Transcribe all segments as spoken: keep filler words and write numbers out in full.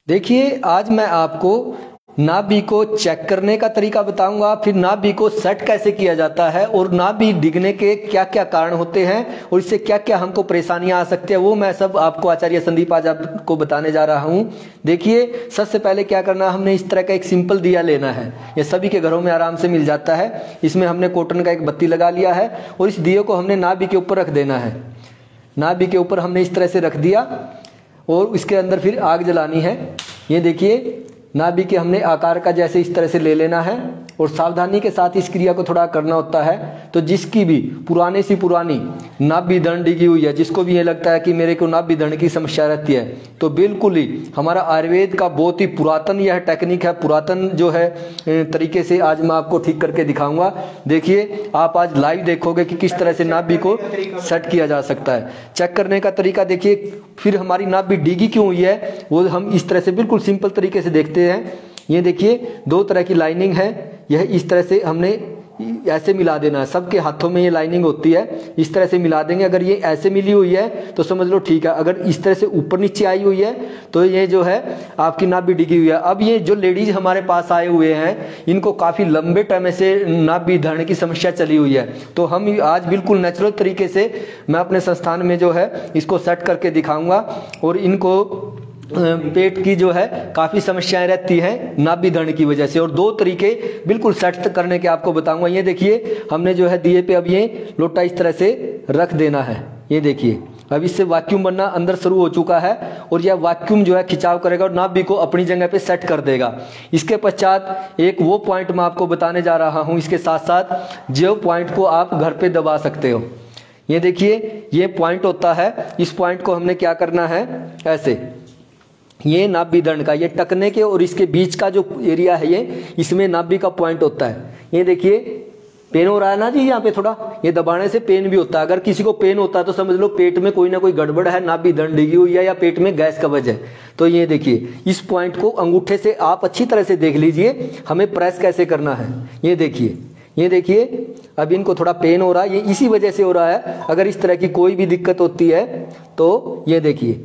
देखिए, आज मैं आपको नाभि को चेक करने का तरीका बताऊंगा, फिर नाभि को सेट कैसे किया जाता है और नाभि डिगने के क्या क्या कारण होते हैं और इससे क्या क्या हमको परेशानियां आ सकती है, वो मैं सब आपको आचार्य संदीप आज आपको बताने जा रहा हूं। देखिए, सबसे पहले क्या करना है, हमने इस तरह का एक सिंपल दिया लेना है। ये सभी के घरों में आराम से मिल जाता है। इसमें हमने कॉटन का एक बत्ती लगा लिया है और इस दिए को हमने नाभि के ऊपर रख देना है। नाभि के ऊपर हमने इस तरह से रख दिया और इसके अंदर फिर आग जलानी है। ये देखिए, नाभि के हमने आकार का जैसे इस तरह से ले लेना है और सावधानी के साथ इस क्रिया को थोड़ा करना होता है। तो जिसकी भी पुराने सी पुरानी नाभि धड़ डिगी हुई है, जिसको भी ये लगता है कि मेरे को नाभि धड़ की समस्या रहती है, तो बिल्कुल ही हमारा आयुर्वेद का बहुत ही पुरातन यह टेक्निक है, पुरातन जो है तरीके से आज मैं आपको ठीक करके दिखाऊंगा। देखिए, आप आज लाइव देखोगे कि किस तरह से नाभि को सेट किया जा सकता है। चेक करने का तरीका देखिए, फिर हमारी नाभि डिगी क्यों हुई है वो हम इस तरह से बिल्कुल सिंपल तरीके से देखते हैं। ये देखिए, दो तरह की लाइनिंग है। यह इस तरह से हमने ऐसे मिला देना है। सबके हाथों में ये लाइनिंग होती है, इस तरह से मिला देंगे। अगर ये ऐसे मिली हुई है तो समझ लो ठीक है। अगर इस तरह से ऊपर नीचे आई हुई है तो ये जो है आपकी नाभि डिगी हुई है। अब ये जो लेडीज हमारे पास आए हुए हैं, इनको काफी लंबे टाइम से नाभि धड़ की समस्या चली हुई है, तो हम आज बिल्कुल नेचुरल तरीके से मैं अपने संस्थान में जो है इसको सेट करके दिखाऊंगा। और इनको पेट की जो है काफी समस्याएं रहती हैं नाभि धड़ की वजह से, और दो तरीके बिल्कुल सेट करने के आपको बताऊंगा। ये देखिए, हमने जो है दिए पे अब ये लोटा इस तरह से रख देना है। ये देखिए, अब इससे वैक्यूम बनना अंदर शुरू हो चुका है और यह वैक्यूम जो है खिंचाव करेगा और नाभि को अपनी जगह पे सेट कर देगा। इसके पश्चात एक वो पॉइंट मैं आपको बताने जा रहा हूं, इसके साथ साथ जो पॉइंट को आप घर पे दबा सकते हो। ये देखिए, ये पॉइंट होता है। इस पॉइंट को हमने क्या करना है, ऐसे ये नाभि धड़ का ये टकने के और इसके बीच का जो एरिया है, ये इसमें नाभि का पॉइंट होता है। ये देखिए, पेन हो रहा है ना जी, यहाँ पे थोड़ा ये दबाने से पेन भी होता है। अगर किसी को पेन होता है तो समझ लो पेट में कोई ना कोई गड़बड़ है, नाभि धड़ डिगी हुई है या पेट में गैस कब्ज है। तो ये देखिए, इस पॉइंट को अंगूठे से आप अच्छी तरह से देख लीजिए हमें प्रेस कैसे करना है। ये देखिए, ये देखिए, अब इनको थोड़ा पेन हो रहा है, ये इसी वजह से हो रहा है। अगर इस तरह की कोई भी दिक्कत होती है तो ये देखिए,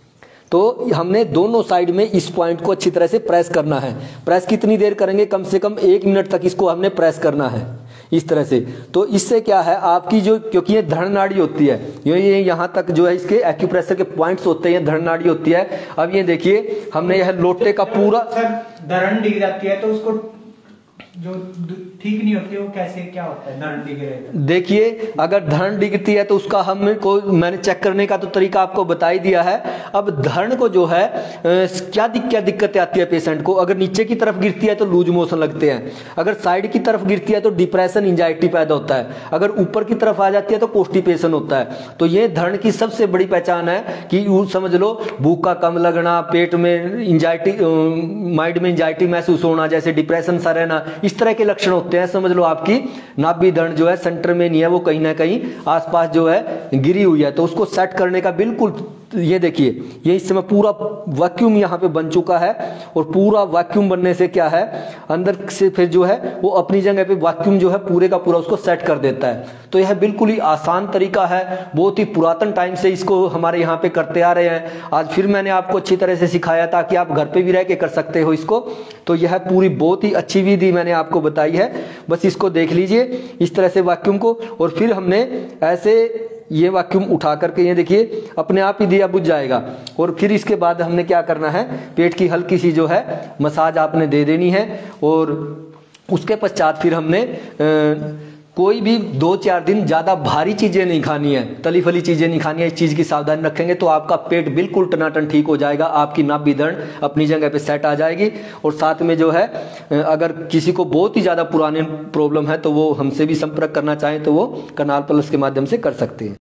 तो हमने दोनों साइड में इस पॉइंट को अच्छी तरह से प्रेस करना है। प्रेस कितनी देर करेंगे, कम से कम एक मिनट तक इसको हमने प्रेस करना है इस तरह से। तो इससे क्या है, आपकी जो, क्योंकि ये धड़ नाड़ी होती है, ये ये यहाँ तक जो है इसके एक्यूप्रेशर के पॉइंट्स होते हैं, धड़ नाड़ी होती है। अब ये देखिए, हमने यह लोटे का पूरा धड़ डिग जाती है तो उसको जो ठीक नहीं होती है वो कैसे क्या होता है, धड़ डिग रहे। देखिए, अगर धड़ डिगती है तो उसका हम को मैंने चेक करने का तो तरीका आपको बता ही दिया है। अब धड़ को जो है क्या दिक, क्या दिक्कतें आती है पेशेंट को, अगर नीचे की तरफ गिरती है तो लूज मोशन लगते हैं, अगर साइड की तरफ गिरती है तो डिप्रेशन एंजाइटी पैदा होता है, अगर ऊपर की तरफ आ जाती है तो कॉन्स्टिपेशन होता है। तो ये धड़ की सबसे बड़ी पहचान है कि समझ लो भूख का कम लगना, पेट में एंजाइटी, माइंड में एंजाइटी महसूस होना, जैसे डिप्रेशन सा रहना, इस तरह के लक्षण होते हैं। समझ लो आपकी नाभि धड़ जो है सेंटर में नहीं है, वो कहीं ना कहीं आसपास जो है गिरी हुई है। तो उसको सेट करने का बिल्कुल, ये देखिए, ये इस समय पूरा वैक्यूम यहाँ पे बन चुका है और पूरा वैक्यूम बनने से क्या है, अंदर से फिर जो है वो अपनी जगह पे वैक्यूम जो है पूरे का पूरा उसको सेट कर देता है। तो यह बिल्कुल ही आसान तरीका है, बहुत ही पुरातन टाइम से इसको हमारे यहाँ पे करते आ रहे हैं। आज फिर मैंने आपको अच्छी तरह से सिखाया ताकि आप घर पे भी रह के कर सकते हो इसको। तो यह पूरी बहुत ही अच्छी विधि मैंने आपको बताई है, बस इसको देख लीजिए इस तरह से वैक्यूम को। और फिर हमने ऐसे ये वैक्यूम उठा करके, ये देखिए, अपने आप ही दिया बुझ जाएगा। और फिर इसके बाद हमने क्या करना है, पेट की हल्की सी जो है मसाज आपने दे देनी है। और उसके पश्चात फिर हमने आ, कोई भी दो चार दिन ज्यादा भारी चीजें नहीं खानी है, तली फली चीजें नहीं खानी है। इस चीज की सावधानी रखेंगे तो आपका पेट बिल्कुल टनाटन ठीक हो जाएगा, आपकी नाभि धड़ अपनी जगह पे सेट आ जाएगी। और साथ में जो है, अगर किसी को बहुत ही ज्यादा पुराने प्रॉब्लम है तो वो हमसे भी संपर्क करना चाहें तो वो कनाल प्लस के माध्यम से कर सकते हैं।